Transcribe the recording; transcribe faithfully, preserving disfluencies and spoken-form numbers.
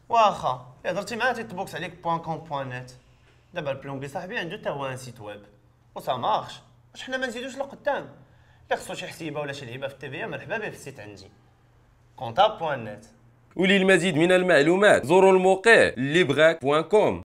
واخا هضرتي معاه تيطبوكس عليك بوان كوم بوان نت. دابا البلومبي صاحبي عنده حتى هو ان سيت ويب وسا مارش. واش حنا ما نزيدوش لقدام؟ الا خصو شي حسيبه ولا شي لعيبه في التيفيا مرحبا به في السيت عندي كونطاب بوان نت. وللمزيد من المعلومات زوروا الموقع اللي بغاك بوان كوم.